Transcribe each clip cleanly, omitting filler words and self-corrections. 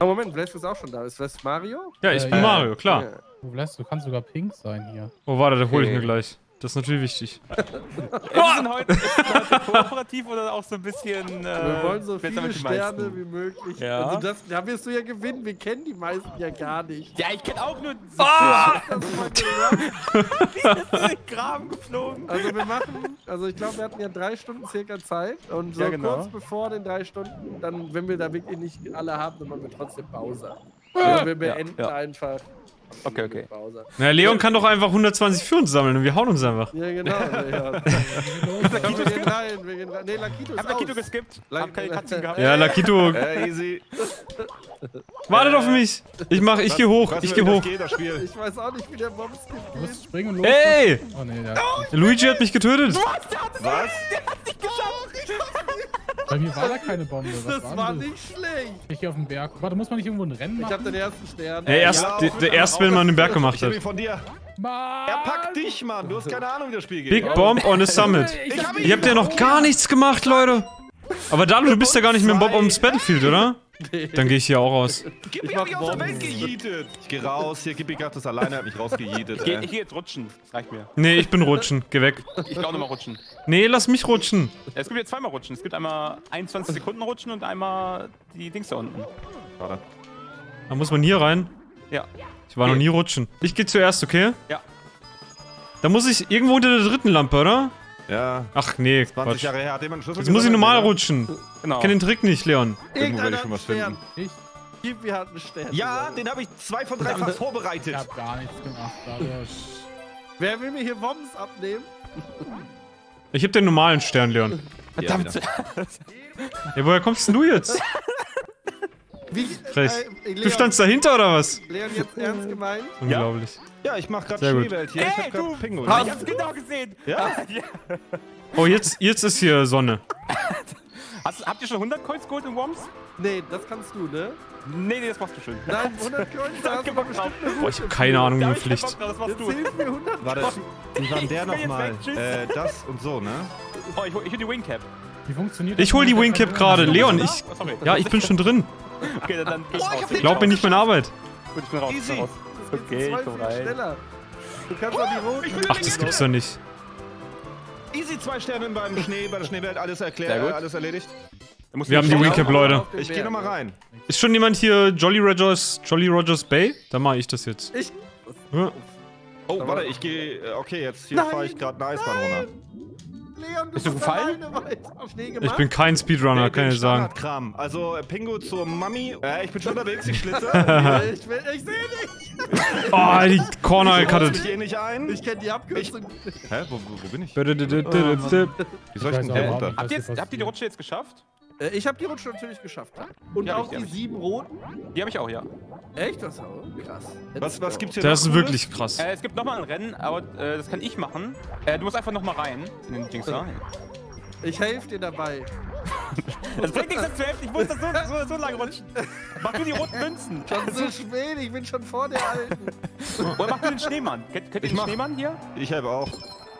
Oh, Moment, Blaze ist auch schon da. Ist das Mario? Ja, ich bin Mario, klar. Ja. Du kannst sogar pink sein hier. Oh, warte, da hole ich mir gleich. Das ist natürlich wichtig. Ist es heute kooperativ oder auch so ein bisschen. Wir wollen so besser viele mit den Sterne meisten? wie möglich. Ja. Also da wirst du ja gewinnen. Wir kennen die meisten ja gar nicht. Ja, ich kenne auch nur. Das ist in den Graben geflogen. Also wir machen, ich glaube, wir hatten ja 3 Stunden circa Zeit und so Ja, genau. kurz bevor den 3 Stunden, dann, wenn wir da wirklich nicht alle haben, dann machen wir trotzdem Pause. Ja, wir beenden einfach. Okay, okay. Pause. Na, Leon kann doch einfach 120 für uns sammeln und wir hauen uns einfach. Ja, genau. Ja. Wir gehen rein. Nee, Lakito ist Hab Lakito aus. geskippt. Hab keine Cutscene gehabt. Ja, Lakito, Easy. wartet auf mich. Ich geh hoch, ich geh hoch. Das Spiel. Ich weiß auch nicht, wie der Bombskip Du musst geht. springen und los. Ey! Oh nee, ja. Luigi hat mich getötet. Was? Bei mir war da keine Bombe. Was Das war denn nicht schlecht. Ich hier auf dem Berg. Warte, muss man nicht irgendwo ein Rennen Ich machen? hab den ersten Stern. Ey, erst wenn man den Berg gemacht Ich hab ihn hat. von dir. Mann! Er packt dich, Mann. Du hast keine Ahnung, wie das Spiel geht. Big Bomb on a Summit. Ihr habt ja noch gar nichts gemacht, Leute. Aber Dalu, du bist ja gar nicht mit dem Bob ums Battlefield, oder? Dann gehe ich hier auch raus. Gibi hat mich aus der Welt gejietet. Ich geh raus. Hier, Gibi hat das alleine, hat mich rausgejietet. Ich geh jetzt rutschen. Reicht mir. Nee, ich bin rutschen. Geh weg. Ich geh auch nochmal rutschen. Nee, lass mich rutschen. Es gibt jetzt zweimal rutschen. Es gibt einmal 21 Sekunden rutschen und einmal die Dings da unten. Warte. Da muss man hier rein. Ja. Ich war noch nie rutschen. Ich gehe zuerst, okay? Ja. Da muss ich irgendwo unter der dritten Lampe, oder? Ja. Ach nee, 20 Quatsch. Jahre her hat jemand einen Schlüssel Jetzt muss ich gesammelt, normal Digga. rutschen. Genau. Ich kenn den Trick nicht, Leon. Irgendwo werde Irgendeiner ich schon was hat einen finden. Ich? Gibi hat einen Stern. Ja, den habe ich 2 von 3 fast vorbereitet. hab gar nichts gemacht, dadurch. Wer will mir hier Bombs abnehmen? Ich hab den normalen Stern, Leon. Verdammt. Ja, woher kommst denn du jetzt? Wie, Frech. Leon, Du standst dahinter, oder was? Leon, jetzt ernst gemeint? Unglaublich. Ja, ich mach gerade Sehr gut. Schneewelt hier. Ich Ey, hab grad du! Pinguin. Ich hab's genau gesehen. Ja? Oh, jetzt ist hier Sonne. Habt ihr schon 100 Coins geholt in Worms? Nee, das kannst du, ne? Nee, das machst du schon. Nein, 100 Coins, da hast du doch bestimmt eine Boah, ich hab keine Ahnung, wie Da eine hab ich keinen Pflicht. Bock drauf, das machst Jetzt du. hilf mir 100 Warte, wie war denn der Ich bin jetzt nochmal? weg, tschüss. Das und so, ne? Oh, ich hol die Wingcap. Wie funktioniert Ich hol die Wingcap gerade. Leon, Oh, sorry. Ja, ich bin schon drin. Okay, dann geh ich raus. Glaub mir nicht meine Arbeit. Gut, ich bin raus. Easy. Ich bin raus. Das Okay, geht ich so komm 2 rein. schneller. Du kannst auch die roten. Ach, das gibt's doch nicht. Easy 2 Sterne beim Schnee, bei der Schneewelt, alles Sehr erklärt, gut. alles erledigt. Da musst Wir du haben die schnell Wingcap, laufen. Leute. Auf den Ich gehe Berg. nochmal rein. Ist schon jemand hier Jolly Rogers Bay? Dann mache ich das jetzt. Ich. Ja. Oh, warte, ich gehe. Okay, jetzt hier fahre ich gerade eine Eisbahn runter. Leon, du Bist du musst gefallen? alleine weiter. Schnee Ich gemacht? bin kein Speedrunner, kann ich sagen. Standardkram. Also Pingu zur Mami. Ich bin schon unterwegs, ich schlitze. Ich sehe nicht. Oh, die Corner Ich gecuttet. gehe nicht ein. Ich kenne die Abkürzung. Hä? Wo bin ich? Ja, Wie soll ich denn auch hier nicht. runter? Habt ihr die Rutsche jetzt geschafft? Ich habe die Rutsche natürlich geschafft. Und Ja, auch die hab die ich. 7 roten. Die habe ich auch, ja. Echt? Das ist auch krass. Was gibt's hier Das noch ist Cooles? wirklich krass. Es gibt nochmal ein Rennen, aber das kann ich machen. Du musst einfach nochmal rein in den Dings da. Ich helfe dir dabei. Das bringt nichts, das zu helfen. Ich muss das so lange rutschen. Mach du die roten Münzen. Schon so spät, ich bin schon vor der Alten. Oder mach du den Schneemann. Kennt ihr den mach. Schneemann hier? Ich habe auch.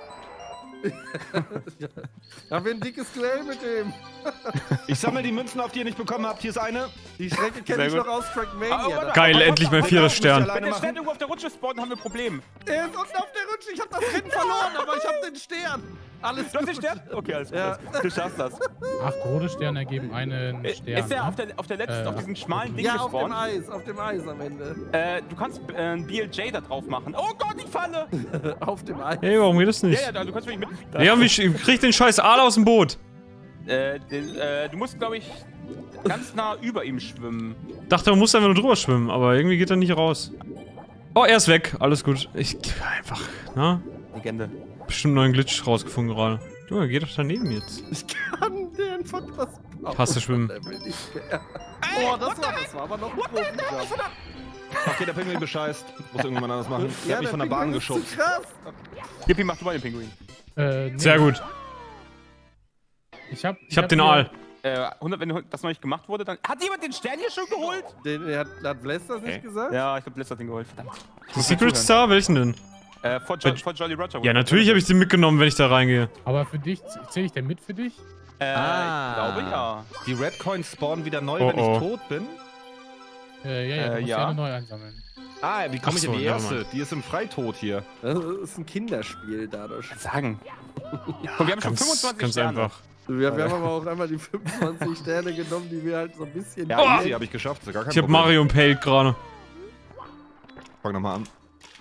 Haben wir ein dickes Duell mit dem. Ich sammle die Münzen auf, die ihr nicht bekommen habt. Hier ist eine. Die Strecke kenne Sehr ich gut. noch aus Trackmania. warte. Geil, endlich mein 4. Stern. Wenn der machen. Stern irgendwo auf der Rutsche spawnt, haben wir ein Problem. Er ist unten auf der Rutsche, ich habe das Rennen verloren, aber ich habe den Stern. Alles Du hast den gut. Stern? Okay, alles gut. Ja. alles gut. Du schaffst das. 8 rote Sterne ergeben einen Stern. Ist der ne? auf der letzten, auf diesem schmalen Ding Ja, auf dem gespawnt? Eis am Ende. Du kannst ein BLJ da drauf machen. Oh Gott, ich falle! Auf dem Eis. Hey, warum geht das nicht? Ja, du kannst mich mit. Leon, wie krieg ich den scheiß Aal aus dem Boot? Du musst, glaube ich, ganz nah über ihm schwimmen. Dachte, man muss einfach nur drüber schwimmen, aber irgendwie geht er nicht raus. Oh, er ist weg. Alles gut. Ich einfach, ne? Legende. Bestimmt einen neuen Glitch rausgefunden gerade. Du, geh doch daneben jetzt. Ich kann den von was bauen. Hast du schwimmen? Level nicht mehr. Oh, das war aber noch ein Profi-Job. Okay, der Pinguin bescheißt. Muss irgendjemand anders machen. Der hat mich von der Bahn Pinguin ist geschubst. zu krass. Yippie, mach du mal den Pinguin. Nee. Sehr gut. Ich hab den hier- Aal. 100, wenn das noch nicht gemacht wurde, dann. Hat jemand den Stern hier schon geholt? Hat Bless das nicht gesagt? Ja, ich hab letzter den geholt. Verdammt. Die Secret Star, welchen denn? Vor Jolly Roger. Ja, natürlich habe ich den mitgenommen, wenn ich da reingehe. Aber für dich, zähle ich den mit für dich? Ich glaube ja. Die Red Coins spawnen wieder neu, Oh, wenn oh. ich tot bin. Ja, du musst ja neu einsammeln. Ah, wie komme ich in Ach so, die ja, erste? Mann. Die ist im Freitod hier. Das ist ein Kinderspiel dadurch. Sagen. Und wir haben schon 25 Ganz Sterne. einfach. Wir haben aber auch einmal die 25 Sterne genommen, die wir halt so ein bisschen... Ja, easy, habe ich geschafft. Ist gar kein Ich hab Problem. Mario impaled gerade. Fang nochmal an.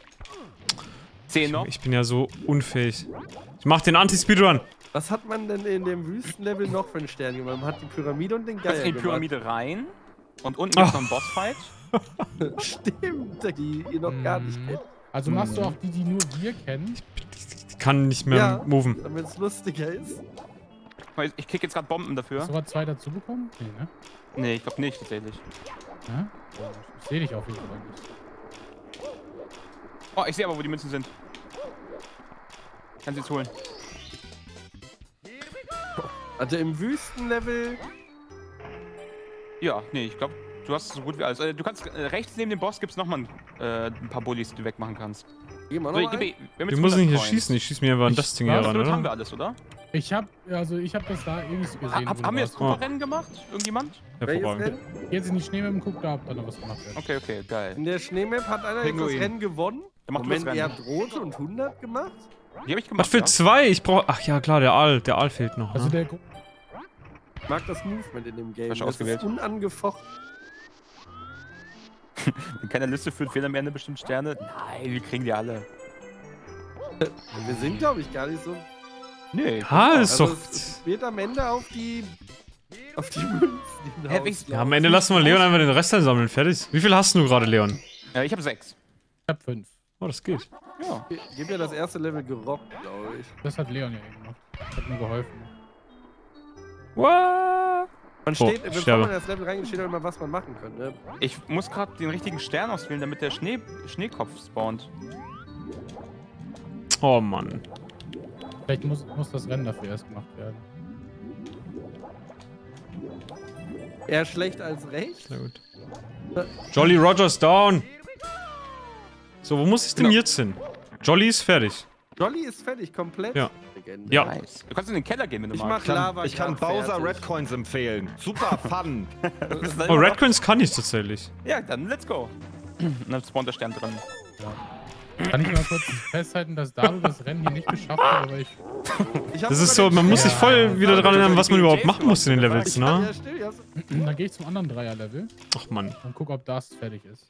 10 noch. Ich bin ja so unfähig. Ich mach den Anti-Speedrun. Was hat man denn in dem Wüstenlevel noch für einen Stern gemacht? Man hat die Pyramide und den Du kannst Geier in die gemacht. Pyramide rein. Und unten gibt's noch einen Bossfight. Stimmt, die ihr noch gar nicht kennt. Also machst du auch die, die nur wir kennen. Ich kann nicht mehr Ja. moven. Damit es lustiger ist. Ich krieg jetzt gerade Bomben dafür. Hast du gerade 2 dazu bekommen? Nee, ne? Nee, ich glaube nicht, tatsächlich. Ja? Ich sehe dich auf jeden Fall nicht. Oh, ich sehe aber, wo die Münzen sind. Kannst du jetzt holen. Also im Wüstenlevel... Ja, nee, ich glaube, du hast so gut wie alles. Du kannst rechts neben dem Boss gibt's nochmal ein paar Bullies, die du wegmachen kannst. Gehen wir So, noch wir ein? haben Du jetzt musst 100 nicht hier Coins. schießen. Ich schieß mir aber an das Ding hier Was? ran, Damit haben wir oder? alles, oder? Ich hab das da eh nicht gesehen. wo du Haben wir jetzt warst. Gruppenrennen gemacht? Irgendjemand? Welches Hervorragend. Rennen? Jetzt in die Schneemap und guck da, ob da noch was gemacht wird. Okay, okay, geil. In der Schneemap hat einer jetzt das Pinguin. Rennen gewonnen. Dann mach du Moment, das ihr Rennen. habt rote und 100 gemacht? Die hab ich Was gemacht, für ja. 2? Ich brauch. Ach ja, klar, der Aal fehlt noch. Also Ne? der Ich mag das Movement in dem Game. Hast du Das ausgewählt? ist unangefochten. In keiner Liste führt fehlen am Ende bestimmt Sterne. Nein, wir kriegen die alle. Wir sind, glaube ich, gar nicht so... Nee. Ah, ist Also doch. es wird am Ende auf die Münzen hinaus. Ja, am Ende lassen wir Leon einfach den Rest einsammeln. Fertig. Wie viel hast du gerade, Leon? Ich habe 6. Ich hab 5. Oh, das geht. Ja. Gib ja das erste Level gerockt, glaube ich. Das hat Leon ja eben gemacht. Hat mir geholfen. What? Man steht, bevor sterbe. man in das Level reingeht, steht auch immer, was man machen kann. Ne? Ich muss gerade den richtigen Stern auswählen, damit der Schneekopf spawnt. Oh Mann. Vielleicht muss das Rennen dafür erst gemacht werden. Eher schlecht als recht. Sehr gut. Jolly Rogers down. So, wo muss ich denn Genau. jetzt hin? Jolly ist fertig. Jolly ist fertig, komplett. Ja. Legende. Ja. Nice. Du kannst in den Keller gehen, wenn du Ich magst. mach Lava. Ich kann grad Bowser fertig. Red Coins empfehlen. Super fun. Oh, Red Coins kann ich tatsächlich. Ja, dann let's go. Und dann spawnt der Stern drin. Kann ich mal kurz festhalten, dass Dalu das Rennen hier nicht geschafft hat, aber ich... Ich hab Das ist sogar so, man den muss sich voll wieder dran erinnern, was man überhaupt machen muss in den Ja, Levels, Ja, ne? stimmt. Ich hab's- Dann gehe ich zum anderen Dreier-Level Ach Mann. und guck, ob das fertig ist.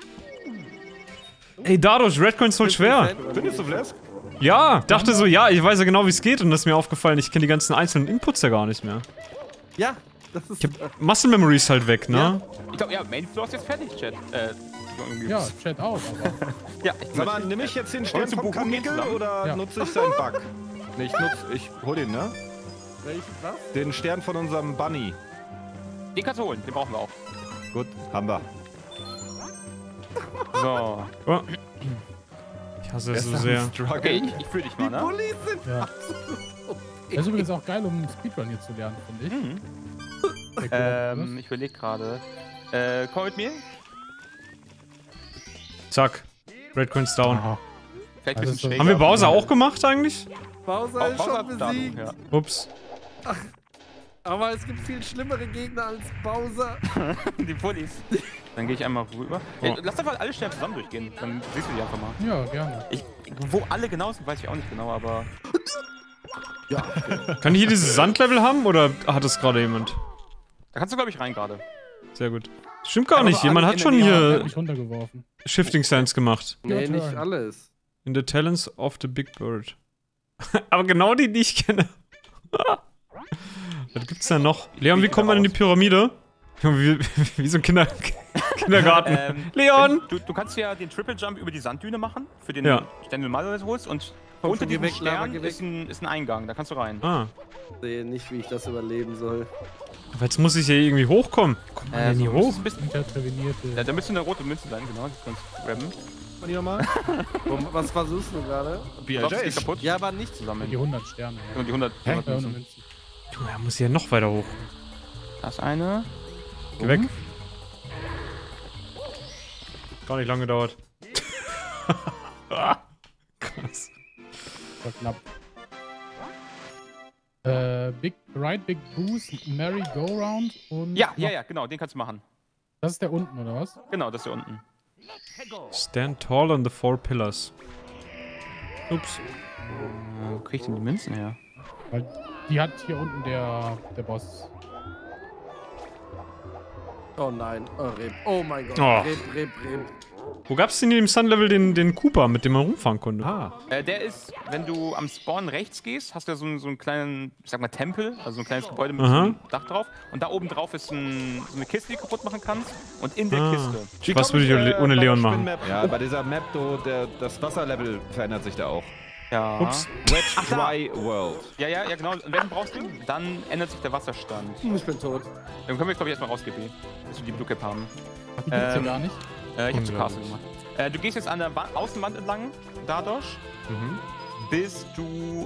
Ey, Dadosh, Red Coins voll schwer. Findest du Flask? Ja, dachte so, ja, ich weiß ja genau, wie es geht und das ist mir aufgefallen, ich kenne die ganzen einzelnen Inputs ja gar nicht mehr. Ja, das ist... Ich hab Muscle Memories halt weg, ne? Ich glaube, ja, Main Floor ist jetzt fertig, Chat. Irgendwie. Ja, Chat auch, aber... Ja, Sag mal, nehme ich jetzt den Stern Wollen wir vom zu Bochum gehen Kanickel zusammen? oder Ja. nutze ich seinen Bug? Nee, ich hol den, ne? Welchen, was? Den Stern von unserem Bunny. Den kannst du holen, den brauchen wir auch. Gut, haben wir. So. Oh. Ich hasse es so sehr. Okay, ich fühl dich mal, Die ne? Bullies sind Ja. absolut Das ist übrigens auch geil, um Speedrun hier zu lernen, finde ich. Mhm. Sehr cool. Ich überleg gerade. Komm mit mir? Zack. Red Coins down. Aha. Vielleicht Also ein bisschen so- schräger. Haben wir Bowser auch gemacht eigentlich? Bowser ist Bowser schon da, besiegt. ja. Ups. Aber es gibt viel schlimmere Gegner als Bowser. Die Pullis. Dann gehe ich einmal rüber. Oh. Lass doch mal alle Sterne zusammen durchgehen. Dann siehst du die einfach mal. Ja, gerne. Wo alle genau sind, weiß ich auch nicht genau, aber. Kann ich hier dieses Sandlevel haben oder hat das gerade jemand? Da kannst du, glaube ich, rein gerade. Sehr gut. Stimmt gar Aber nicht, jemand alle hat schon in der Er hat hier mich runtergeworfen. Shifting Sands gemacht. Nee, Ja, nicht turn. alles. In the Talents of the Big Bird. Aber genau die ich kenne. Was gibt's da noch? Leon, wie kommt man in die Pyramide? Wie so ein Kindergarten. Leon! Du kannst ja den Triple Jump über die Sanddüne machen, für den Ja. Stern, den du normalerweise holst. Und Komm, unter geh diesem weg, Lava, Stern geh weg. ist ein Eingang, da kannst du rein. Ah. Ich sehe nicht, wie ich das überleben soll. Aber jetzt muss ich hier irgendwie hochkommen. Kommt man denn hier so ist hoch? es ein bisschen, Interprävenierte. ja, da müsste eine rote Münze sein, genau. Das kannst du grabben. Mal hier mal. Was versuchst du gerade? Sonst geht BLJ. kaputt. Ja, aber nicht Zusammen. Die 100 Sterne. Und die 100, Ja, 100 ohne Münzen. Münzen. Junge, er muss hier noch weiter hoch. Da ist eine. Geh weg. Gar nicht lange gedauert. Krass. War knapp. Big Boost, Merry Go Round und. Ja, genau, den kannst du machen. Das ist der unten, oder was? Genau, das hier unten. Stand tall on the 4 pillars. Ups. Wo krieg ich denn die Münzen her? Weil die hat hier unten der Boss. Oh nein. Oh, Reb. Oh mein Gott. Oh. Reb. Wo gab's denn in dem Sun-Level den Cooper, mit dem man rumfahren konnte? Der ist, wenn du am Spawn rechts gehst, hast du ja so einen kleinen, ich sag mal, Tempel, also so ein kleines Gebäude mit so einem Dach drauf. Und da oben drauf ist so eine Kiste, die du kaputt machen kannst. Und in der Kiste. Was würde ich ohne Leon machen? Ja, bei dieser Map, das Wasserlevel verändert sich da auch. Ja. Ups. Wet Dry World. Ja, genau. Und welchen brauchst du? Dann ändert sich der Wasserstand. Ich bin tot. Dann können wir jetzt, glaube ich, erstmal raus, GB. Dass wir die Blue Cap haben. Ach, die gibt's ja gar nicht. Ich hab zu Castle gemacht. Du gehst jetzt an der Außenwand entlang, dadurch, bis du,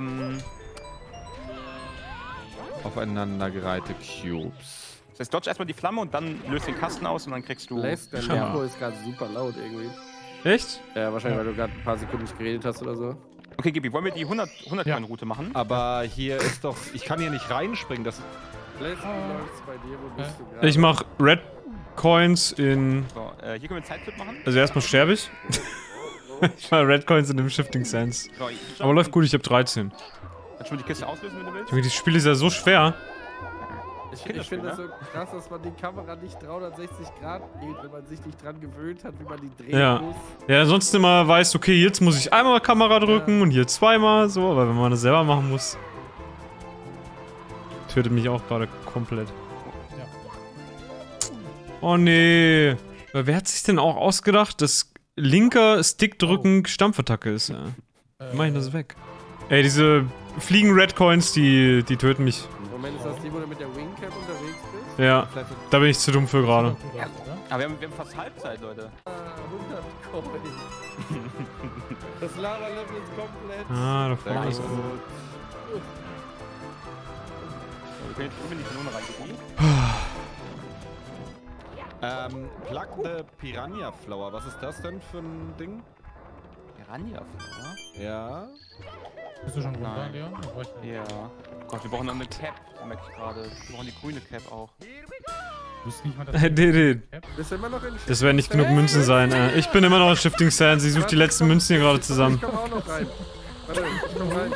Aufeinandergereihte Cubes. das heißt, dodge erstmal die Flamme und dann löst den Kasten aus und dann kriegst du... Der Tempo ist gerade super laut irgendwie. Echt? Ja, wahrscheinlich, weil du gerade ein paar Sekunden nicht geredet hast oder so. Okay, Gibi, wollen wir die 100 Coin-Route machen? Aber hier ist doch... Ich kann hier nicht reinspringen, das... Läuft's bei dir, wo bist du gerade? Ich mach Red Coins in... So, hier können wir einen Zeitclip machen. Also erstmal sterbe ich. Ich mach Red Coins in dem Shifting Sands. So, Aber läuft gut, ich hab 13. Kannst du mal die Kiste auslösen, wenn du willst? Junge, das Spiel ist ja so schwer. Ich finde das so krass, dass man die Kamera nicht 360 Grad geht, wenn man sich nicht dran gewöhnt hat, wie man die drehen Ja. muss. Ja, sonst immer weißt, okay, jetzt muss ich einmal Kamera drücken und hier zweimal, so. Aber wenn man das selber machen muss... Tötet mich auch gerade komplett. Oh nee. Wer hat sich denn auch ausgedacht, dass linker Stick drücken Stampfattacke ist? Ja. Wie mach ich das weg? Ey, diese Fliegen-Red-Coins, die töten mich. Moment, ist das die, wo du mit der Wingcap unterwegs bist? Ja, da bin ich zu dumm für gerade. Aber wir haben fast Halbzeit, Leute. 100 Coin. Das Lava-Level ist komplett. Ah, da vorne ist gut. Wir können jetzt in die Kanone reingehen. Plug the Piranha Flower. Was ist das denn für ein Ding? Piranha-Flower? Ja. Bist du schon runter, Nein. Leon? Ja. Gott, wir brauchen noch eine Cap, merke ich gerade. Wir brauchen die grüne Cap auch. Du bist nicht mal das. Bist du immer noch in Das werden nicht genug Münzen sein. Ich bin immer noch in Shifting Sands. Ich suche die letzten Münzen hier gerade zusammen. Ich komm auch noch rein. Warte, ich komm rein.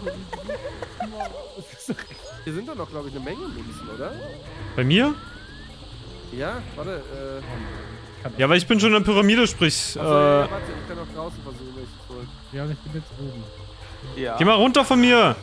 Hier sind doch noch, glaube ich, eine Menge Münzen, oder? Bei mir? Ja, warte, Ja, weil ich bin schon in der Pyramide, sprich. ja, warte, ich kann auch draußen versuchen, mich zu holen. Ja, ich bin jetzt oben. Ja. Geh mal runter von mir!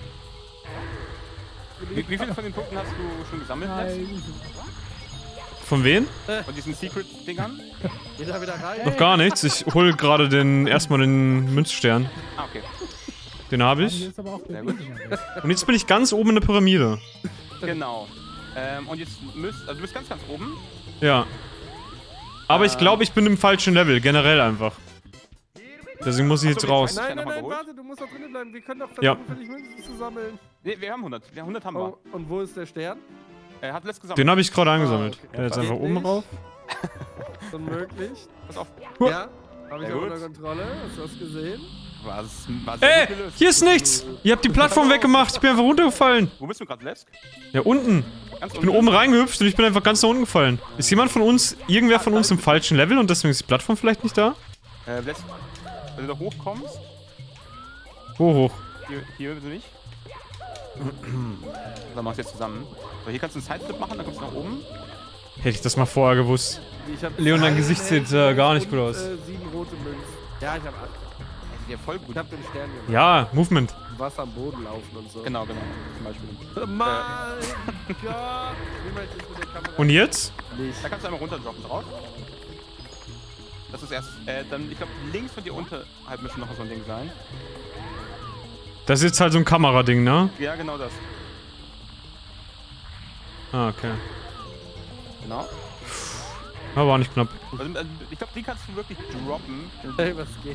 Wie viele von den Punkten hast du schon gesammelt? Jetzt? Von wen? Von diesen Secret-Dingern? Geh da wieder rein. Noch gar nichts. Ich hol gerade erstmal den Münzstern. Ah, okay. Den habe Hier ich. ist aber auch der Sehr gut. Und jetzt bin ich ganz oben in der Pyramide. Genau. Und jetzt also du bist ganz oben. Ja. Aber ich glaube, ich bin im falschen Level, generell einfach. Deswegen muss ich jetzt raus. Nein, noch mal geholt? warte, du musst doch drinnen bleiben. Wir können doch Ja. versuchen, für dich Münzen zu sammeln. Ne, wir haben 100. Ja, 100 haben wir. Oh, und wo ist der Stern? Er hat letzt gesammelt. Den habe ich gerade angesammelt. okay. Der jetzt Geht einfach oben nicht. rauf. Ist unmöglich. Pass auf. Ja, habe ich Sehr auch gut. unter Kontrolle. Hast du das gesehen? Was sehr Ey, gut gelöst. hier ist nichts! Ihr habt die Plattform weggemacht. Ich bin einfach runtergefallen. Wo bist du gerade, Lesk? Ja, unten. Ganz Ich bin oben reingehüpft und ich bin einfach ganz nach unten gefallen. Ist jemand von uns, irgendwer von uns im falschen Level und deswegen ist die Plattform vielleicht nicht da? Lesk, wenn du da hochkommst. Wo hoch? Hier bitte nicht. Dann machst du jetzt zusammen. So, hier kannst du einen Sideflip machen, dann kommst du nach oben. Hätte ich das mal vorher gewusst. Ich hab Leon, dein zwei Gesicht sieht, Helden gar nicht und, gut aus. 7 rote Münzen. Ja, ich habe 8. Ja, voll gut. Ich habe den Stern gemacht. Ja, Movement. Wasser am Boden laufen und so. Genau, zum Beispiel. Mein Gott! Wie möchte ich mit der Kamera Und jetzt? nicht? Da kannst du einmal runterdroppen drauf. Das ist erst, dann, ich glaube, links von dir unterhalb müsste noch so ein Ding sein. Das ist jetzt halt so ein Kamerading, ne? Ja, genau das. Ah, okay. Genau. Aber war nicht knapp. Also, ich glaube, die kannst du wirklich droppen. Hey, was geht?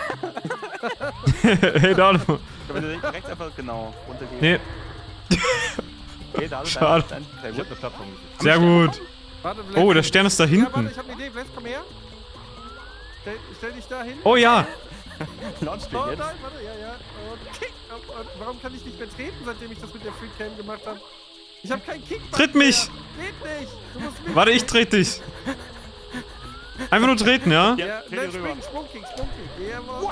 Hey, Dado. Ich glaub, wenn du rechts einfach, genau, runtergehst. Nee, Okay, Dado, Schade. sehr Ich gut. hab eine Plattform. sehr gut. Warte, Oh, der Stern ist da Ja, hinten. warte, ich habe eine Idee. Bless, komm her. Stell dich da hin. Oh ja. Launch Oh, den jetzt. nein, warte, ja. Und warum kann ich nicht mehr treten, seitdem ich das mit der Free Cam gemacht habe? Ich hab keinen Kick. Tritt mich! Geht nicht! Du musst mich. Warte, ich trete dich. Einfach nur treten, ja? Ja, dreh nein, dir rüber. Sprungkick. Jawohl.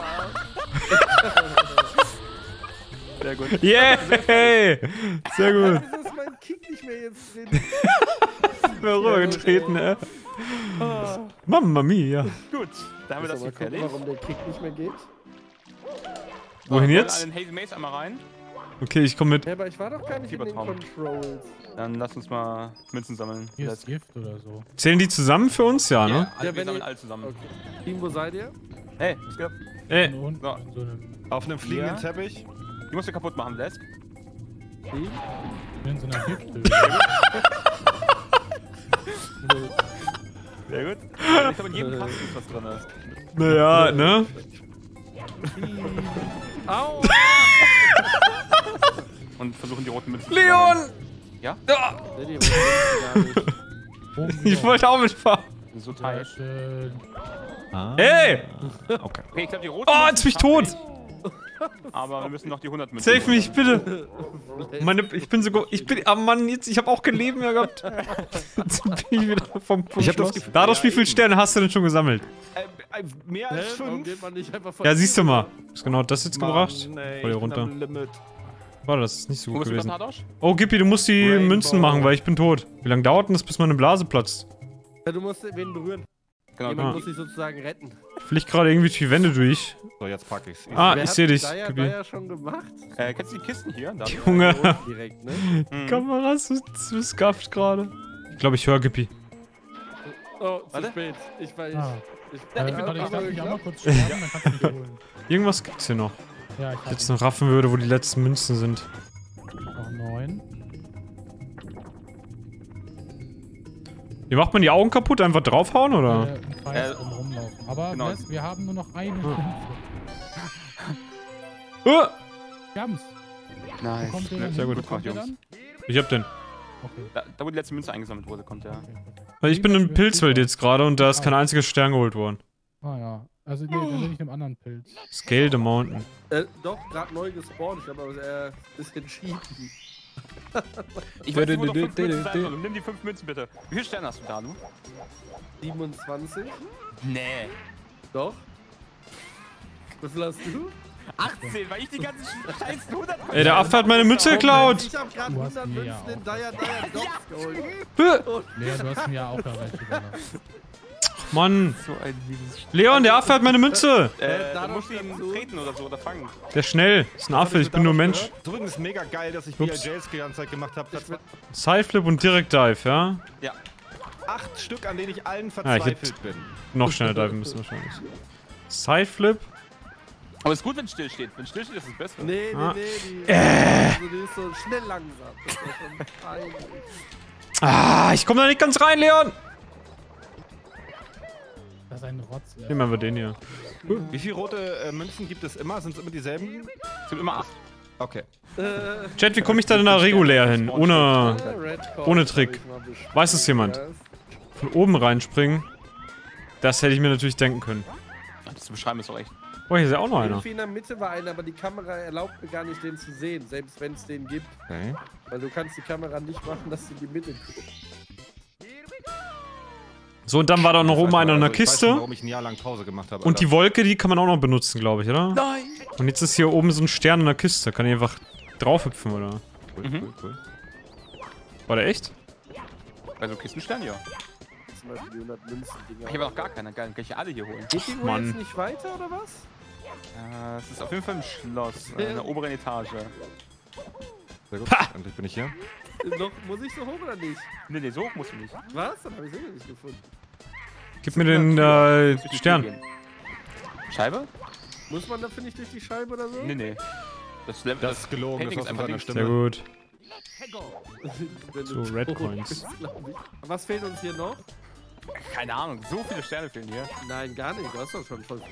Sehr gut. Yeah! Sehr gut. Wieso ist mein Kick nicht mehr jetzt drin? Mir rübergetreten, ey. Mamma mia. Gut, da haben wir das Mal hier gucken, fertig. warum der Kick nicht mehr geht. Wohin Wir jetzt? wollen einen Hazy Maze einmal rein. Okay, ich komme mit. Ja, aber ich war doch gar nicht in den Fiebertraum. Controls. Dann lass uns mal Münzen sammeln. Hier ist Gift oder so. Zählen die zusammen für uns? Ja, ne? Ja, Ja, wir wenn sammeln ihr- alle zusammen. Okay. Team, wo seid ihr? Hey, was geht ab? Ey, Und unten So. in so einem, Auf einem fliegenden Ja. Teppich. Die musst du kaputt machen, Lesk. Team? in so einer Gifthöhle. Sehr gut. Ich glaube, in jedem Kasten ist was drin. Ist. naja, ne? Au! Und versuchen die roten Münzen Leon! Ja? Nee, die gar nicht. Ich wollte auch mitfahren. zu sammeln. So Sehr tight. schön. Ey! Okay, ich glaube, die roten Oh, jetzt bin ich tot! Aber wir müssen noch die 100 Münzen. Save mich, bitte! Ich bin sogar. Ah Mann, jetzt, ich habe auch kein Leben mehr gehabt. Jetzt bin ich wieder vom Ich hab das Schloss. Gefühl- Dadurch, ja, wie viele eben. Sterne hast du denn schon gesammelt? Mehr Hä? als Warum 5. geht man nicht einfach von Ja, hier siehst du mal. rüber? Ist genau das jetzt gebracht? Nee, Voll hier ich bin runter. am Limit. Warte, das ist nicht so Wo gut bist du, gewesen. Tadosch? Oh, Gippi, du musst die Rainbow. Münzen machen, weil ich bin tot. Wie lange dauert denn das, bis meine Blase platzt? Ja, du musst wen berühren. Genau, Jemand Ah. muss dich sozusagen retten. Ich flieg gerade irgendwie durch die Wände durch. So, jetzt pack ich's. Ah, Wer ich hat sehe dich, Da Gippi. ja schon gemacht. kennst du die Kisten hier? Da. Junge, Direkt, ne? Mhm. Kamera zu skafft gerade. Ich glaube, ich höre Gippi. Oh, zu Warte. spät. Ich weiß. Ah. Ich, Warte, hab ich darf aber mich auch mal geklappt. kurz sterben, dann kannst du mich holen. Irgendwas gibt's hier noch. Ja, ich Ich hab jetzt noch raffen würde, wo die letzten Münzen sind. noch 9. Wie macht man die Augen kaputt? Einfach draufhauen, oder? Im Kreis rumlaufen. Aber genau. Bless, wir haben nur noch eine Ah. Münze. Uh, Wir haben's. Nice. Kommt der Ja, dann? sehr gut. Wo kommt der Jungs. dann? ich hab den. Okay. Da, wo die letzte Münze eingesammelt wurde, kommt der. Weil ich bin im Pilzwelt jetzt gerade und da ist kein einziger Stern geholt worden. Ah ja. Also nee, dann bin ich im anderen Pilz. Scale the Mountain. Doch, gerade neu gespawnt. Ich glaube, aber ein bisschen cheaten. Ich weiß nicht, wo noch 5 Münzen sein sollen. Nimm die 5 Münzen bitte. Wie viele Sterne hast du da, du? 27? Nee. Doch. Wie viel hast du? 18, weil ich die ganzen scheiß 100 Ey, der Affe hat meine Mütze geklaut! Ich hab gerade Du hast 100 mir ja Münzen in auch. Dire Dogs geholt. Lea, du hast mir ja auch da welche überlassen. Mann. So ein mieses Leon, der Affe hat meine Mütze! Da da musst du noch ihn dazu. treten oder so oder fangen. Der ist schnell. Ist ein Affe, ich bin nur Mensch. Ist übrigens mega geil, dass ich Ups. BLJs die ganze Zeit gemacht habe. Sideflip und Direct Dive, ja? Ja. 8 Stück, an denen ich allen Ja, ich verzweifelt hätte- bin. Noch schneller diven müssen wahrscheinlich. Sideflip. Aber es ist gut, wenn es still steht. Wenn es still steht, ist es besser. Nee, Ah. die, also die ist so schnell langsam. Das ist ja schon peinlich. Ah, ich komme da nicht ganz rein, Leon! Das ist ein Rotz. Nehmen wir einfach den hier. Wie viele rote Münzen gibt es immer? Sind es immer dieselben? Es gibt immer 8. Okay. Chat, wie komme ich da denn da regulär hin? Ohne Red Corn Ohne hab Trick. ich mal bespielt. Weiß es jemand? von oben reinspringen. Das hätte ich mir natürlich denken können. Das zu beschreiben ist doch echt. Oh, hier ist ja auch noch einer. Irgendwie in der Mitte war einer, aber die Kamera erlaubt mir gar nicht, den zu sehen, selbst wenn es den gibt. Okay. Weil du kannst die Kamera nicht machen, dass du in die Mitte guckst. So, und dann war da noch oben einer in der Ich weiß Kiste. schon, warum ich ein Jahr lang Pause gemacht habe. Und die Alter. Wolke, die kann man auch noch benutzen, glaube ich, oder? Nein! Und jetzt ist hier oben so ein Stern in der Kiste. Kann ich einfach draufhüpfen, oder? Cool. War der echt? Also Kistenstern, ja. Zum Beispiel die 100 Münzen-Dinger. Ich habe auch gar keinen. Geil, dann kann ich hier alle hier holen. Geht die wohl Mann. jetzt nicht weiter, oder was? Es ist auf jeden Fall ein Schloss, in der oberen Etage. Sehr gut. Endlich bin ich hier. Noch, muss ich so hoch oder nicht? Nee, so hoch musst du nicht. Was? Dann habe ich sie nicht gefunden. Gib mir den Durch die Tür Stern. gehen. Scheibe? Muss man dafür nicht durch die Scheibe oder so? Nee. Das Level, Das ist gelogen, Painting das ist war einfach seiner links. Stimme. Sehr gut. Wenn So, du Red tot Coins. bist, glaub ich. Was fehlt uns hier noch? Keine Ahnung, so viele Sterne fehlen hier. Nein, gar nicht. Du hast doch schon voll.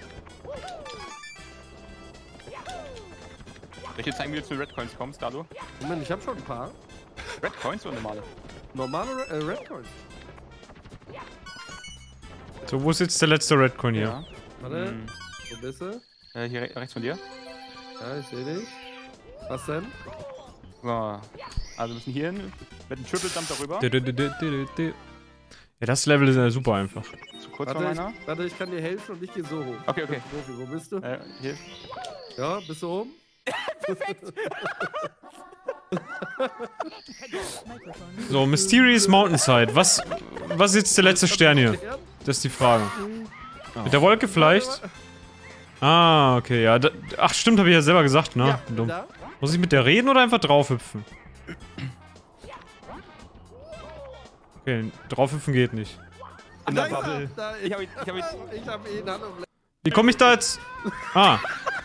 Soll ich dir zeigen, wie du zu Red Coins kommst, Dado? Moment, ich habe schon ein paar. Red Coins oder normale? Normale Red Coins. So, wo ist jetzt der letzte Redcoin hier? Warte, Hm. wo bist du? Hier rechts von dir. Ja, ich sehe dich. Was denn? So. Also wir müssen hier hin. Mit einem Triple Jump darüber. Ja, das Level ist ja super einfach. Zu kurz von meiner. Warte, ich kann dir helfen und ich gehe so hoch. Okay, okay. Profi, wo bist du? Hier. Ja, bist du oben? So, Mysterious Mountainside. Was ist jetzt der letzte Stern hier? Das ist die Frage. Mit der Wolke vielleicht? Ah, okay, ja. Ach, stimmt, habe ich ja selber gesagt, ne? Ja, Dumm. da? Muss ich mit der reden oder einfach draufhüpfen? Okay, draufhüpfen geht nicht. In der Bubble. Ich hab ihn. Hallo. Wie komme ich da jetzt? Ah,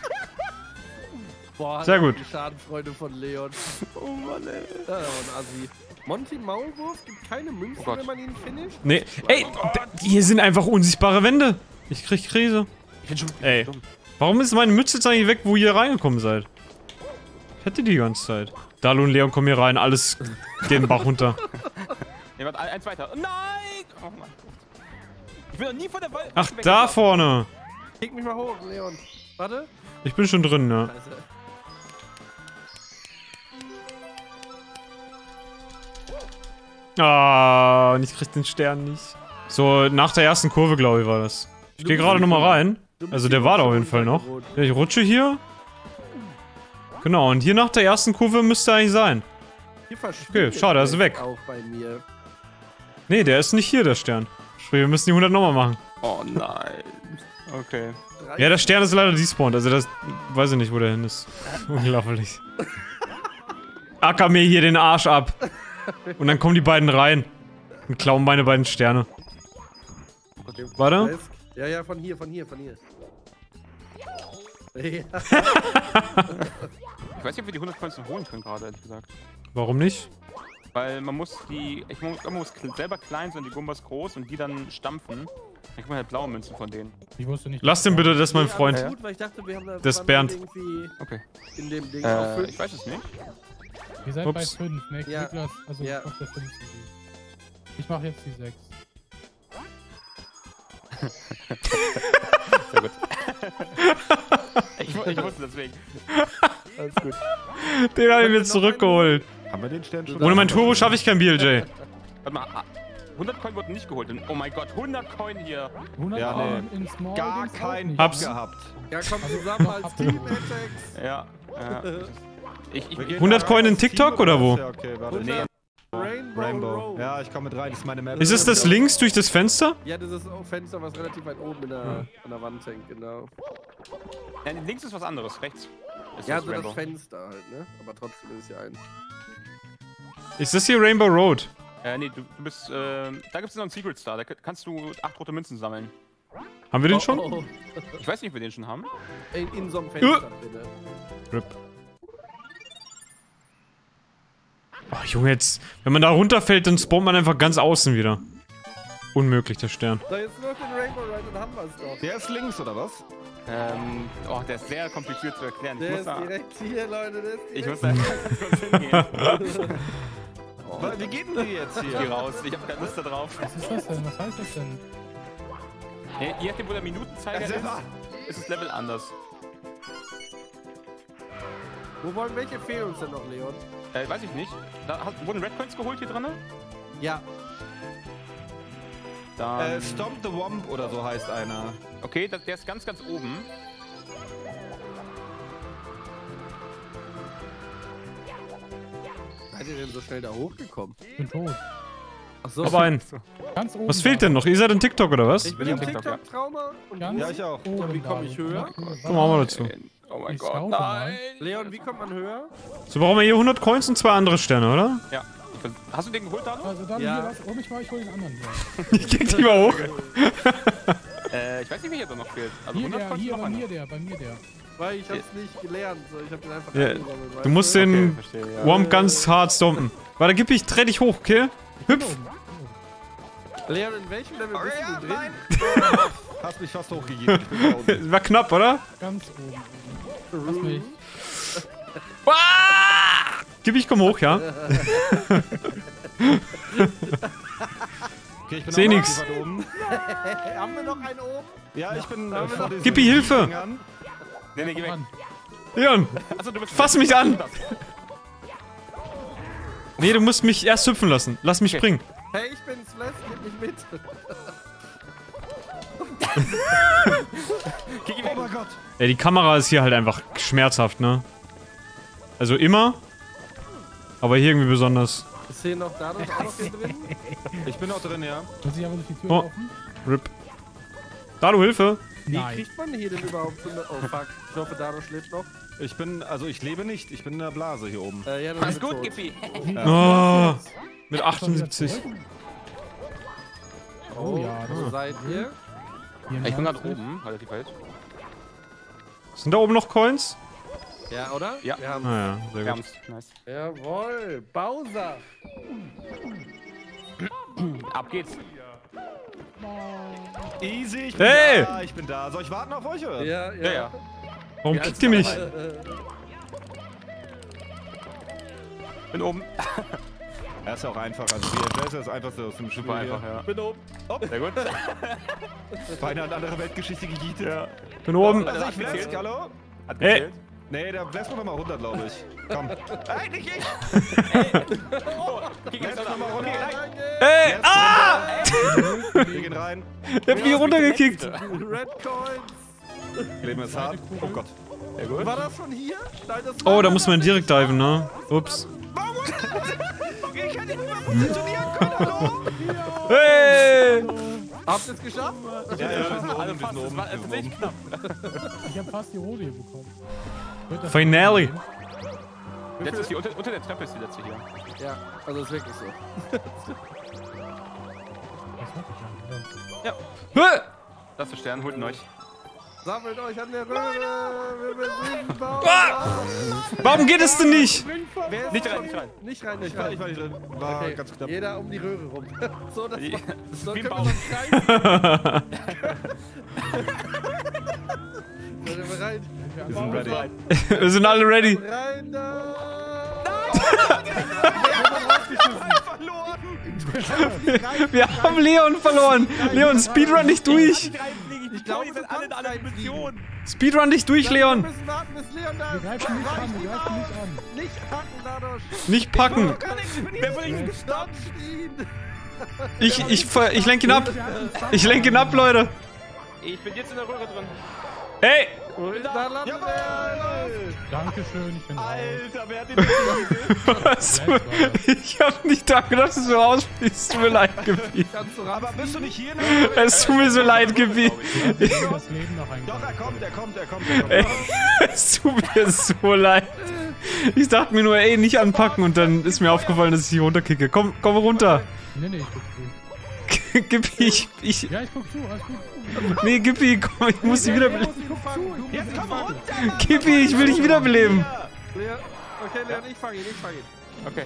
Boah, sehr gut. Die Schadenfreude von Leon. Oh Mann, ey. Das war ein Assi. Monty Maulwurf gibt keine Münzen, wenn man ihn finisht? Nee. Ey, hier sind einfach unsichtbare Wände. Ich krieg Krise. Ich bin schon Ey, dumm. warum ist meine Mütze jetzt eigentlich weg, wo ihr reingekommen seid? Ich hatte die ganze Zeit. Dalu und Leon kommen hier rein, alles den Bach runter. Nee, warte, eins weiter. Nein! Oh Mann. Ich bin noch nie von der Wald. Ach, da vorne. Kick mich mal hoch, Leon. Warte. Ich bin schon drin, ne? Scheiße. Ah, und ich krieg den Stern nicht. So, nach der ersten Kurve, glaube ich, war das. Ich gehe gerade nochmal rein. Also der war da auf jeden Fall noch. Ja, ich rutsche hier. Genau, und hier nach der ersten Kurve müsste er eigentlich sein. Okay, schade, er ist weg. Auch bei mir. Nee, der ist nicht hier, der Stern. Sprich, wir müssen die 100 nochmal machen. Oh nein. Okay. Ja, der Stern ist leider despawned, also das... Weiß ich nicht, wo der hin ist. Unglaublich. Acker mir hier den Arsch ab. Und dann kommen die beiden rein. Und klauen meine beiden Sterne. Warte. Ja, ja, von hier. Ja. Ich weiß nicht, ob wir die 100 Coins noch holen können gerade, ehrlich gesagt. Warum nicht? Weil man muss die... man muss selber klein sein, die Gumbas groß und die dann stampfen. Dann kriegt man halt blaue Münzen von denen. Ich wusste nicht. Lass den bitte, das ist mein Freund. Ja, gut, weil ich dachte, wir haben da Das ist Bernd. Okay. In dem Ding auf 5. Ich weiß es nicht. Ihr seid Ups. bei 5, ne? Ja. Niklas, also Ja. auf der 5 sind die. Ich mach jetzt die 6. Sehr gut. ich wusste deswegen. Alles gut. Den habe ich mir zurückgeholt. Haben wir den Stern schon? Ohne mein Turbo schaffe ich kein BLJ. Warte mal. 100 Coin wurden nicht geholt. Oh mein Gott, 100 Coin hier. 100 Ja, nee. in Small Gar Dings auch keinen nicht. Hab's. gehabt. Ja, kommt zusammen als Team Attacks. Ja. Wir gehen 100 da Coin in als Team TikTok oder wo? Ja, okay, warte. 100 Rainbow. Rainbow. Road. Ja, ich komme mit rein, das ist meine Map. Ist es das links durch das Fenster? Ja, das ist auch Fenster, was relativ weit oben an der Wand hängt, genau. Ja, links ist was anderes, rechts. Ist Ja, das so das Rainbow. Fenster halt, ne? Aber trotzdem ist es ja ein. Ist das hier Rainbow Road? Nee, du bist, da gibt es noch einen Secret Star, da kannst du 8 rote Münzen sammeln. Haben wir den schon? Oh. Ich weiß nicht, ob wir den schon haben. In so einem Fenster, bitte. RIP. Oh, Junge, jetzt... Wenn man da runterfällt, dann spawnt man einfach ganz außen wieder. Unmöglich, der Stern. So, jetzt nur noch den Rainbow Ride, dann haben wir es doch. Der ist links, oder was? Oh, der ist sehr kompliziert zu erklären. Der ist direkt hier, Leute, der ist Ich direkt muss da ganz kurz hingehen. Wie geht denn die jetzt Ich geh hier? raus, ich hab keine Lust da drauf. Was ist das denn? Was heißt das denn? Je nachdem, wo der Minutenzeiger ist es Level anders. Welche fehlen uns denn noch, Leon? Weiß ich nicht. Wurden Red Coins geholt hier drin? Ja. Dann... Stomp the Womp oder so heißt einer. Okay, der ist ganz, ganz oben. Seid ihr denn so schnell da hochgekommen? Ich bin tot. Achso. Aber ein. Ganz oben. Was fehlt denn noch? Ihr seid in TikTok oder was? Ich bin Ja, im TikTok, ja. TikTok-Trauma und Ganz Ja, ich auch. oben Ja, wie komm da. ich höher? Okay, Kommen wir auch mal dazu. Oh mein Ich Gott, scoute nein! mal. Leon, wie kommt man höher? So brauchen wir hier 100 Coins und 2 andere Sterne, oder? Ja. Hast du den geholt, Danu? Also dann Ja. hier was. Oh, ich hol den anderen hier. Ich krieg die mal hoch. Ich weiß nicht, welcher da noch fehlt. Also Hier 100 der, Coins hier noch bei einer. mir der, bei mir der. Weil ich hab's nicht gelernt, so ich hab den einfach Ja, eingesammelt, weißt du musst den verstehe, ja. Womp ganz hart stompen. Warte, gib ich, dreh dich hoch, okay? Hüpf! Leon, in welchem Level bist du drin? Hast mich fast hochgegeben. Ich bin da unten. War knapp, oder? Ganz oben. Lass mich. Gib ich, komm hoch, ja? Okay, ich bin Seh auch nix. relativ weit oben. Haben wir noch einen oben? Ja, ich bin vor diesen Gib mir Hilfe. Dingern. Nee, geh weg. Mann. Leon, Achso, du bist fass mich an! Nee, du musst mich erst hüpfen lassen. Lass mich springen. Hey, ich bin's, Flash, gib mich mit. Oh mein Gott. Ja, die Kamera ist hier halt einfach schmerzhaft, ne? Also immer. Aber hier irgendwie besonders. Ist hier noch dadurch auch noch hier drin? Ich bin auch drin, ja. Muss ich aber durch die Tür Oh. laufen? RIP. Dado, Hilfe! Wie Nein. kriegt man hier denn überhaupt so eine... Oh fuck, ich hoffe, Dado schläft noch. Ich bin, also ich lebe nicht. Ich bin in der Blase hier oben. Ja, dann Alles sind wir gut, tot. Gippi. Oh, mit 78. Oh ja, das Wo ist seid ihr? Ich bin gerade oben, relativ weit. Sind da oben noch Coins? Ja, oder? Ja. Wir haben... Ah ja, sehr Wir gut. haben's. Nice. Jawohl, Bowser. Ab geht's. Easy, ich bin Hey! da. Ich bin da. Soll ich warten auf euch, oder? Ja, Ja, ja. Warum Ja, kickt ihr mich? Bin oben. Er ist ja auch einfach. Also VHS ist das einfachste aus dem Spiel. Super einfach, hier. ja. Bin oben. Sehr gut. Beinahe eine andere Weltgeschichte gejietet. Ja. Bin oben. Also ich Hat Flask, gezählt. hallo? Hat Hey. gezählt. Nee, der Flask nochmal 100, glaube ich. Komm. Nein, nicht ich! Geh Flask jetzt nochmal runter. Ey! Ah! Wir gehen rein. Der hat mich runtergekickt. Red Coins. Leben ist hart. Oh Gott. Sehr gut. War das schon hier? Nein, das Oh, war da muss man direkt diven, ne? Ups. Ich kann nicht mehr positionieren können, hallo? Hey! Habt ihr es geschafft? Ja, wir sind oben, Alle wir fast, sind das oben. war tatsächlich knapp. Ich hab fast die Rote hier bekommen. Wird das Finale. Jetzt ist die unter der Treppe ist die letzte hier. Ja, also ist wirklich so. Das wirklich an. Hä? Das ist der Stern, holt ihn euch. Sammelt euch an der Röhre. Wir besiegen Bowser. Ah! Warum geht es denn nicht? Wer ist Nicht rein, schon- nicht rein. Nicht rein, Ich nicht war rein. nicht drin. War Okay, ganz knapp. jeder um die Röhre rum. So, das Ja. war, so Wie können ein wir Baum. noch kreisen. Seid ihr bereit? Wir sind ready. Wir sind alle ready. Rein da! Wir haben Leon verloren. Leon, Speedrun dich durch. Ich glaube, wir sind alle in einer Dimension. Speedrun dich durch, Wir Leon. müssen warten, bis Leon da Wir ist. greifen nicht an, wir greifen nicht an. Nicht packen, Dadosch. Nicht packen. Wer von ihnen Stoppt ihn. Ich lenke ihn ab. Ich lenke ihn ab, Leute. Ich bin jetzt in der Röhre drin. Hey! Da landet er. Dankeschön, ich bin raus. Alter, wer hat den Was? Ich hab nicht da gedacht, dass du rausfliegst. Es tut mir leid, Gebi. Kannst du Aber ran? bist du nicht hier? Es tut mir so leid, Gebi. Das Leben noch ein Doch, er kommt. Es tut mir so leid. Ich dachte mir nur, ey, nicht anpacken und dann ist mir aufgefallen, dass ich hier runterkicke. Komm runter. Nee, ich guck zu. Gippi, ich. Ja, ich guck zu, alles gut. Nee, Gippi, komm, ich muss dich wiederbeleben. Jetzt komm runter! Gippi, ich will dich wiederbeleben. Leon. Okay, Leon, ich fang ihn. Okay.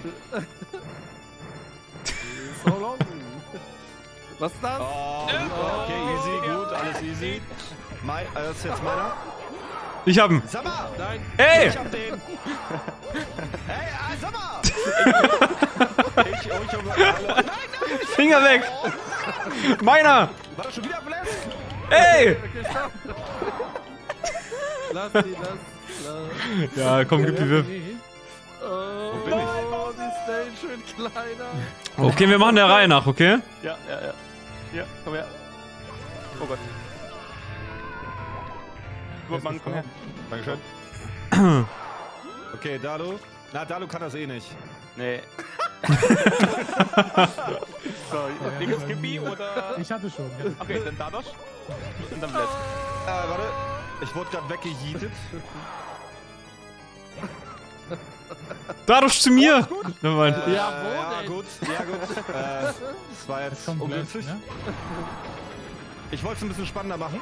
So long. Was ist das? Oh, okay, easy, gut, alles easy. Das ist jetzt meiner. Ich hab ihn. Sag mal! Nein. Ey! Ich hab den! Hey, sag mal! Nein! Finger weg. Meiner. War das schon wieder Bless? Ey! Okay, stopp. Lass ihn, lass. Ja, komm, Gippi, wirf. Oh, bin ich? die Stage wird kleiner. Okay, wir machen der Reihe nach, okay? Ja. Ja, komm her. Oh Gott. Gut, Mann, komm her. Dankeschön. Okay, Dalu. Na, Dalu kann das eh nicht. Nee. So, Dinges Gippi oder... Ich hatte schon. Ja. Okay, dann Dadosch. Und dann Blitz. Warte. Ich wurde gerade weggejietet. Dadurch zu mir. Nevermind. Ja, gut. Das war jetzt Schon ungünstig. blöd, ne? Ich wollte es ein bisschen spannender machen.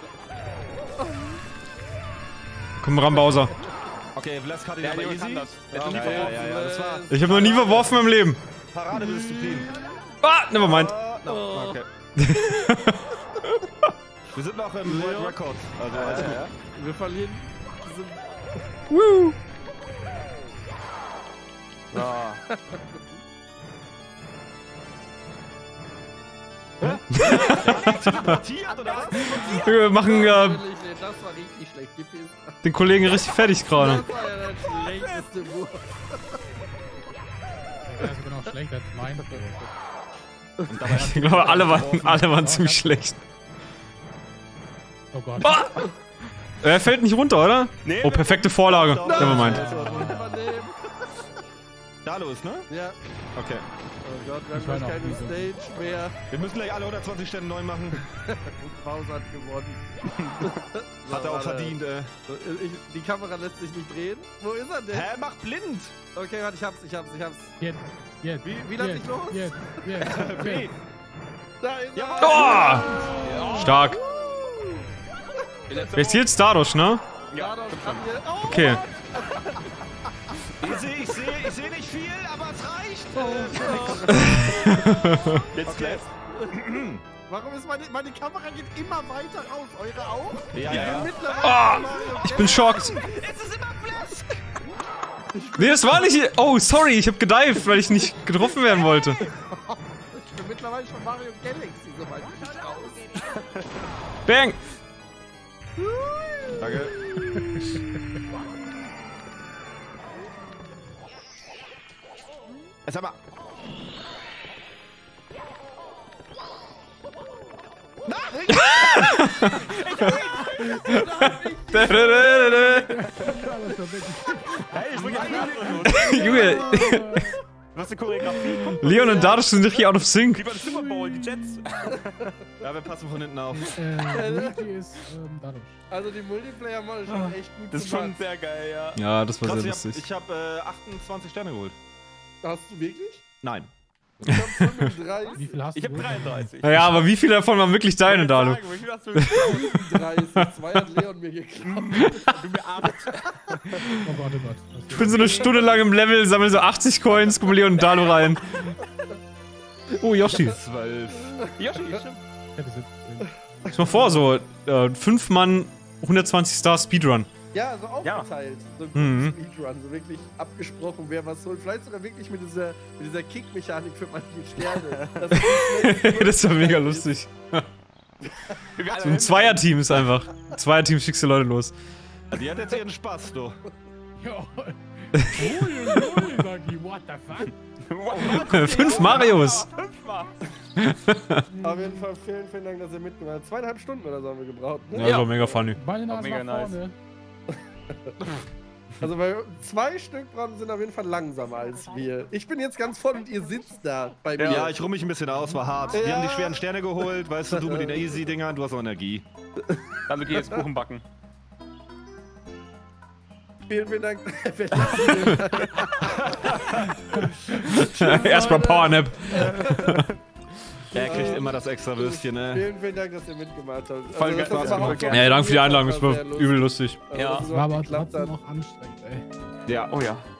Komm ran, Bowser. Okay, Bless hat ihn Der aber Leo easy. kann das. Der hat Ja, noch nie verworfen. ja, das war Ich habe noch nie verworfen im Leben. Paradedisziplin. Ah, nevermind. No, okay. Wir sind noch im World Record. Also, alles gut. Wir verlieren. Woo. Ja. Teleportiert, oder was? Wir machen Das war richtig schlecht. Gib es. den Kollegen richtig fertig gerade. Das war ja der schlechteste Wurf. Ja, ist genau schlechter als mein. Und dabei Ich glaube, alle waren ziemlich schlecht. Oh Gott. Ah! Er fällt nicht runter, oder? Nee, Oh, perfekte Vorlage. Doch, Nevermind. Übernehmen. Dalos, ne? Ja. Okay. Oh Gott, wir Ich haben war gleich noch keine nie so. Stage mehr. Wir müssen gleich alle 120 Stände neu machen. Und Bowser hat gewonnen. Hat er auch warte. verdient, So, die Kamera lässt sich nicht drehen. Wo ist er denn? Hä, mach blind! Okay, warte, ich hab's. Jetzt. Wie lass ich los? Jetzt. B. Da ist er. Oh! Stark. Wer zielt Stardust, ne? Ja, doch, kann hier. Oh, Okay. Ich seh nicht viel, aber es reicht. Jetzt gleich. Warum ist meine Kamera geht immer weiter raus? Eure auch? Ja. Mittlerweile Ah, Mario ich bin schockt. Es ist immer blass. Nee, das war nicht. Oh, sorry, ich hab gedived, weil ich nicht getroffen werden wollte. Ich bin mittlerweile schon Mario Galaxy so weit nicht raus. Bang! Danke. Sag mal. Junge, Was eine Choreografie. Leon und Dardus sind richtig out of sync. Wie beim Super Bowl, die Jets. Ja, wir passen von hinten auf. Luigi ist dadurch. Also die Multiplayer-Mod ist schon echt gut Das ist schon sehr geil, ja. Ja, das war Krass, sehr ich lustig. hab 28 Sterne geholt. Hast du wirklich? Nein. Ich hab 35. Wie viel hast Ich du? hab 33. Naja, aber wie viele davon waren wirklich deine, Dalu? Wie viel hast du? 30. 2 hat Leon mir geklaut. Du mir 8. Oh Gott. Ich bin so eine Stunde lang im Level, sammle so 80 Coins, komme Leon und Dalu rein. Oh, Yoshi. 12. Yoshi, stimmt. Ich hätte 17. Stell mal vor, so 5 Mann, 120 Star Speedrun. Ja, so aufgeteilt. So Mhm. ein Speedrun, so wirklich abgesprochen, wer was holt. Vielleicht sogar wirklich mit dieser Kick-Mechanik für manche Sterne. Das ist die schnellste Das war mega lustig. So ein Zweierteam ist einfach. Zweierteam schickst du Leute los. Die hat jetzt ihren Spaß, du. Ja. Uiuiui, Buggy, what the fuck? 5 Marios. 5-mal. Auf jeden Fall vielen Dank, dass ihr mitgemacht habt. 2,5 Stunden oder so haben wir gebraucht, ne? Ja, das war mega funny. Meine Nase mega nach nice. vorne. Also bei 2 Stück brauchen sind auf jeden Fall langsamer als wir. Ich bin jetzt ganz voll und ihr sitzt da bei mir. Ja, ich ruh mich ein bisschen aus, war hart. Wir Ja. haben die schweren Sterne geholt, weißt du mit den Easy-Dingern, du hast auch Energie. Dann geh jetzt Kuchen backen. Vielen Dank. Erstmal Powernap. Er kriegt immer das extra Würstchen, ne? Vielen Dank, dass ihr mitgemacht habt. Voll dass geil, das voll überhaupt gerne. Ja, danke für die Einladung, das war sehr übel lustig. Also, Ja. dass es War überhaupt aber geklappt trotzdem hat. noch anstrengend, ey. Ja. Oh ja.